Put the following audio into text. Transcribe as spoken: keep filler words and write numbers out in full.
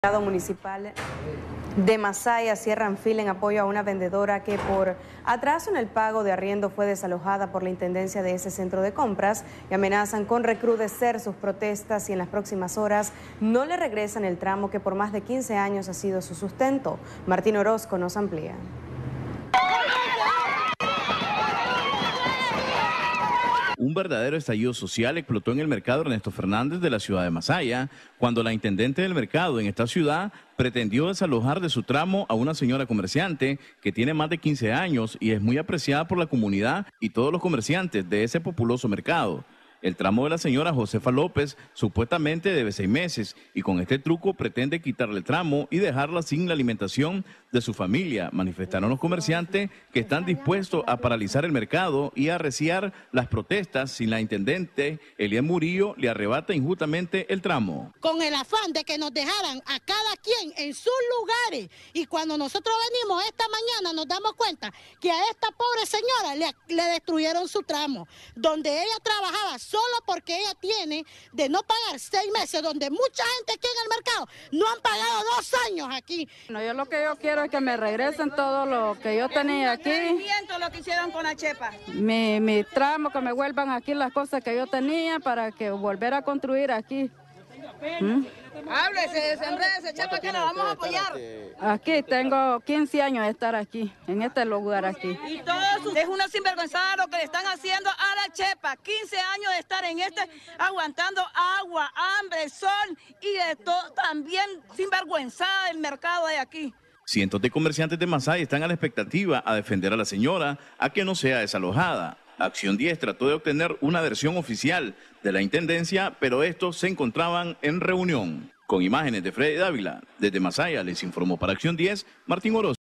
Municipal de Masaya cierran fila en apoyo a una vendedora que por atraso en el pago de arriendo fue desalojada por la intendencia de ese centro de compras y amenazan con recrudecer sus protestas si en las próximas horas no le regresan el tramo que por más de quince años ha sido su sustento. Martín Orozco nos amplía. Un verdadero estallido social explotó en el mercado Ernesto Fernández de la ciudad de Masaya, cuando la intendente del mercado en esta ciudad pretendió desalojar de su tramo a una señora comerciante que tiene más de quince años y es muy apreciada por la comunidad y todos los comerciantes de ese populoso mercado. El tramo de la señora Josefa López supuestamente debe seis meses y con este truco pretende quitarle el tramo y dejarla sin la alimentación de su familia. Manifestaron los comerciantes que están dispuestos a paralizar el mercado y a arreciar las protestas si la intendente Elian Murillo le arrebata injustamente el tramo. Con el afán de que nos dejaran a cada quien en sus lugares, y cuando nosotros venimos esta mañana nos damos cuenta que a esta pobre señora le, le destruyeron su tramo, donde ella trabajaba solo porque ella tiene de no pagar seis meses, donde mucha gente aquí en el mercado no han pagado dos años aquí. No, yo lo que yo quiero es que me regresen todo lo que yo tenía aquí. Lo que hicieron con la chepa. Mi, mi tramo, que me vuelvan aquí las cosas que yo tenía para que volver a construir aquí. ¿Mm? Háblese, desenrédese, chepa, que nos vamos a apoyar. Aquí tengo quince años de estar aquí, en este lugar aquí. Y todo eso es una sinvergüenzada lo que le están haciendo a la chepa. quince años de estar en este, aguantando agua, hambre, sol y de todo, también sinvergüenzada el mercado de aquí. Cientos de comerciantes de Masaya están a la expectativa a defender a la señora a que no sea desalojada. Acción diez trató de obtener una versión oficial de la intendencia, pero estos se encontraban en reunión. Con imágenes de Freddy Dávila, desde Masaya les informó para Acción diez, Martín Orozco.